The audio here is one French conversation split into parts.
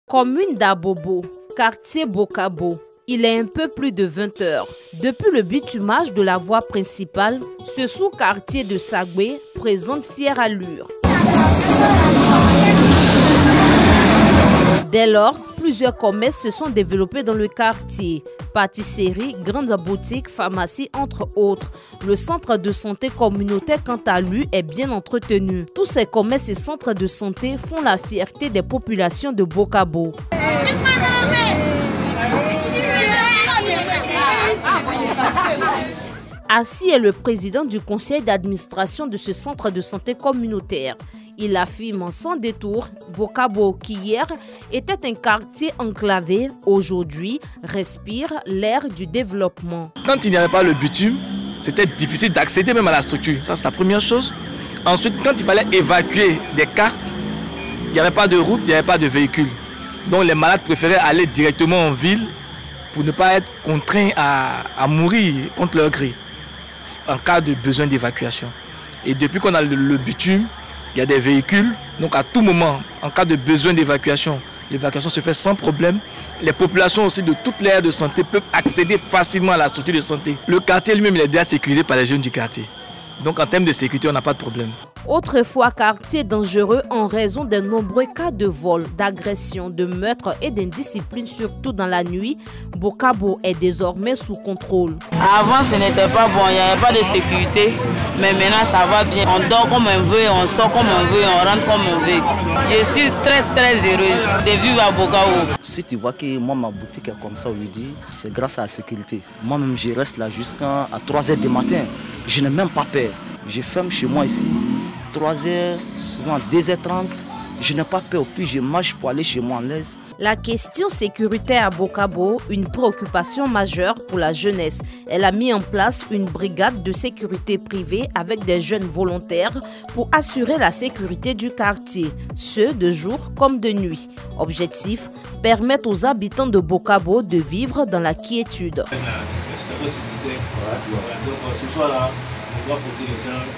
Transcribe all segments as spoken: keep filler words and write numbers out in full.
Commune d'Abobo, quartier Bokabo. Il est un peu plus de vingt heures. Depuis le bitumage de la voie principale, ce sous-quartier de Sagwe présente fière allure. Dès lors, plusieurs commerces se sont développés dans le quartier. Pâtisseries, grandes boutiques, pharmacies, entre autres. Le centre de santé communautaire, quant à lui, est bien entretenu. Tous ces commerces et centres de santé font la fierté des populations de Bokabo. Assis est le président du conseil d'administration de ce centre de santé communautaire. Il affirme sans détour, Bokabo, qui hier était un quartier enclavé, aujourd'hui respire l'air du développement. Quand il n'y avait pas le bitume, c'était difficile d'accéder même à la structure. Ça, c'est la première chose. Ensuite, quand il fallait évacuer des cas, il n'y avait pas de route, il n'y avait pas de véhicule. Donc les malades préféraient aller directement en ville pour ne pas être contraints à, à mourir contre leur gré en cas de besoin d'évacuation. Et depuis qu'on a le, le bitume, il y a des véhicules, donc à tout moment, en cas de besoin d'évacuation, l'évacuation se fait sans problème. Les populations aussi de toutes les aires de santé peuvent accéder facilement à la structure de santé. Le quartier lui-même il est déjà sécurisé par les jeunes du quartier. Donc en termes de sécurité, on n'a pas de problème. Autrefois quartier dangereux en raison des nombreux cas de vol, d'agression, de meurtre et d'indiscipline, surtout dans la nuit, Bokabo est désormais sous contrôle. Avant, ce n'était pas bon, il n'y avait pas de sécurité, mais maintenant ça va bien. On dort comme on veut, on sort comme on veut, on rentre comme on veut. Je suis très très heureuse de vivre à Bokabo. Si tu vois que moi ma boutique est comme ça aujourd'hui, c'est grâce à la sécurité. Moi-même je reste là jusqu'à trois heures du matin, je n'ai même pas peur. Je ferme chez moi ici. trois heures, souvent deux heures trente, je n'ai pas peur, puis je marche pour aller chez moi en l'aise. La question sécuritaire à Bokabo, une préoccupation majeure pour la jeunesse. Elle a mis en place une brigade de sécurité privée avec des jeunes volontaires pour assurer la sécurité du quartier, ce de jour comme de nuit. Objectif, permettre aux habitants de Bokabo de vivre dans la quiétude. Ce soir-là, on va poser les gens.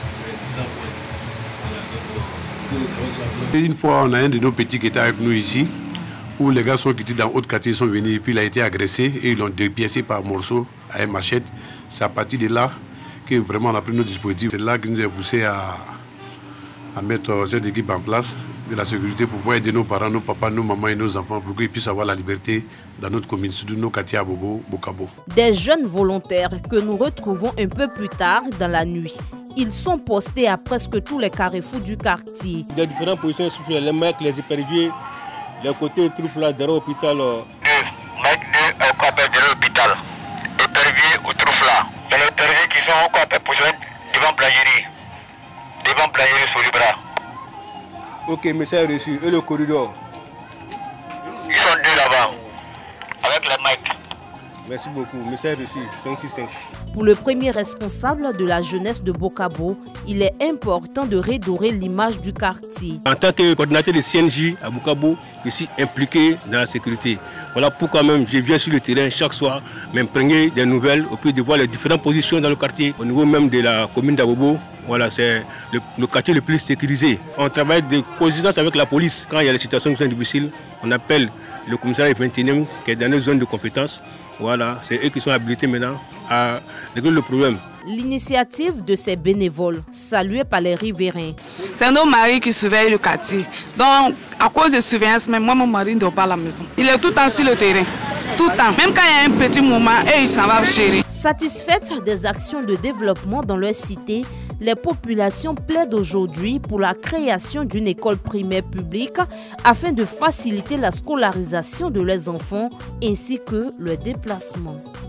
Une fois, on a un de nos petits qui était avec nous ici, où les gars sont quittés dans l'autre quartier, sont venus, et puis il a été agressé et ils l'ont dépiécé par morceaux à une machette. C'est à partir de là que vraiment on a pris nos dispositifs. C'est là qui nous a poussé à, à mettre cette équipe en place de la sécurité pour pouvoir aider nos parents, nos papas, nos mamans et nos enfants pour qu'ils puissent avoir la liberté dans notre commune, surtout nos quartiers à Bobo, Bokabo. Des jeunes volontaires que nous retrouvons un peu plus tard dans la nuit. Ils sont postés à presque tous les carrefours du quartier. Des différentes positions, les mecs, les éperviers, les côtés troupes là derrière l'hôpital. Deux, mecs deux au camp derrière l'hôpital. Éperviers ou troupes là. Il y a les éperviers qui sont au camp positionnés devant Blayerie. Devant Blayerie sur le bras. Ok, message reçu. Et le corridor? Ils sont deux là-bas. Avec les mecs. Merci beaucoup. Message reçu. cinq six cinq. Pour le premier responsable de la jeunesse de Bokabo, il est important de redorer l'image du quartier. En tant que coordinateur de C N J à Bokabo, je suis impliqué dans la sécurité. Voilà pourquoi même je viens sur le terrain chaque soir, m'imprégner des nouvelles, au plus de voir les différentes positions dans le quartier. Au niveau même de la commune d'Abobo, voilà, c'est le, le quartier le plus sécurisé. On travaille de coexistence avec la police. Quand il y a des situations qui sont difficiles, on appelle le commissariat vingt et unième qui est dans nos zones de compétence. Voilà, c'est eux qui sont habilités maintenant à régler le problème. L'initiative de ces bénévoles, saluée par les riverains. C'est nos maris qui surveillent le quartier. Donc, à cause de surveillance, même moi, mon mari ne dort pas à la maison. Il est tout le temps sur le terrain. Tout le temps. Même quand il y a un petit moment, et il s'en va gérer. Satisfaites des actions de développement dans leur cité, les populations plaident aujourd'hui pour la création d'une école primaire publique afin de faciliter la scolarisation de leurs enfants ainsi que leur déplacement.